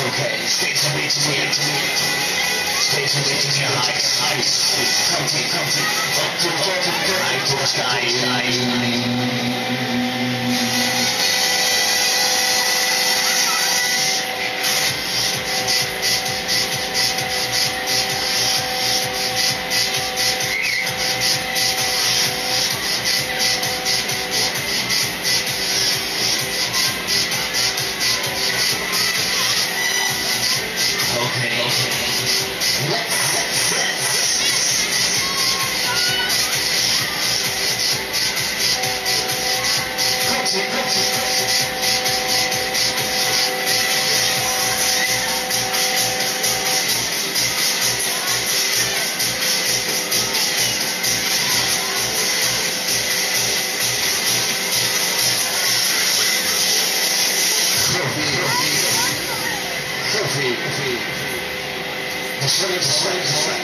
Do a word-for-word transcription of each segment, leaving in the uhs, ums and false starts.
Okay, stay to me, to me, to me. Stay to me, to me, heights, heights. Come to, come to, up to, up to, right to the sky, sky, okay, okay. Let's, let's. Come to, come to, come to. Trophy, trophy, trophy, trophy. The swing, the swing, the swing.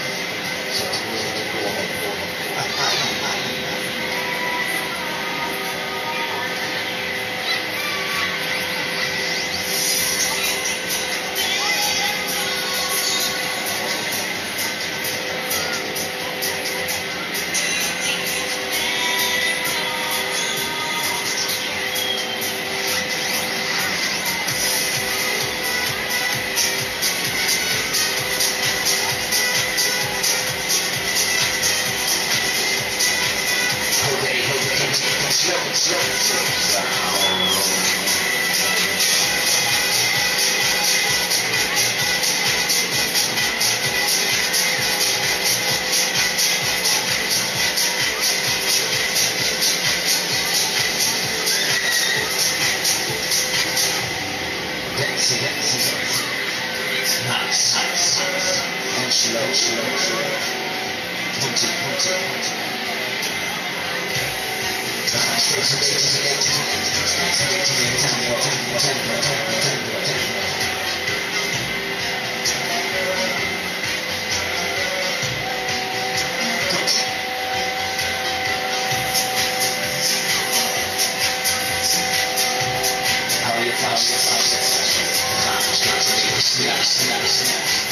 Slow, slow, slow down. Dancing, dancing, nice, nice, and slow, slow, slow. Punching, punching, punching. Stay to me, to me, to me, stay to me, to me, tempo, tempo, tempo, tempo, tempo, tempo. How are you, how are you, how are you? Snap, snap, snap, snap, snap.